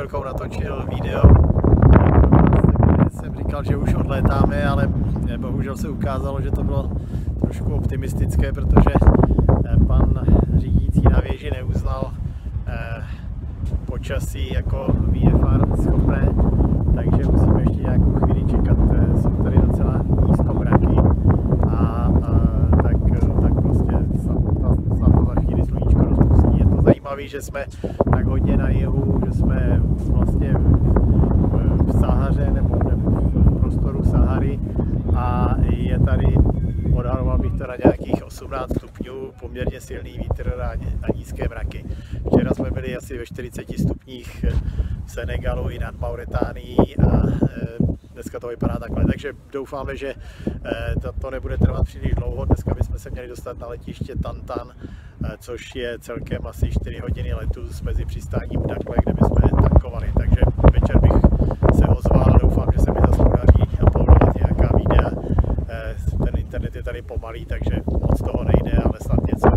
manželkou natočil video, kde jsem říkal, že už odlétáme, ale bohužel se ukázalo, že to bylo trošku optimistické, protože pan řídící na věži neuznal počasí jako VFR schopné, takže musíme ještě nějakou chvíli čekat. Jsou tady docela nízko mraky a tak prostě snad to za chvíli sluníčko rozpustí. Je to zajímavé, že jsme tak hodně na jihu, že jsme vlastně v Sahaře nebo v prostoru Sahary a je tady, odhadoval bych to na nějakých 18 stupňů, poměrně silný vítr a nízké mraky. Včera jsme byli asi ve 40 stupních v Senegalu i nad Mauritánií a dneska to vypadá takhle. Takže doufáme, že to nebude trvat příliš dlouho. Dneska bychom se měli dostat na letiště Tantan, což je celkem asi 4 hodiny letu mezi přistáním Dakle, kde bychom tankovali. Takže večer bych se ozval, doufám, že se mi zase podaří uploadovat nějaká videa. Ten internet je tady pomalý, takže moc toho nejde, ale snad něco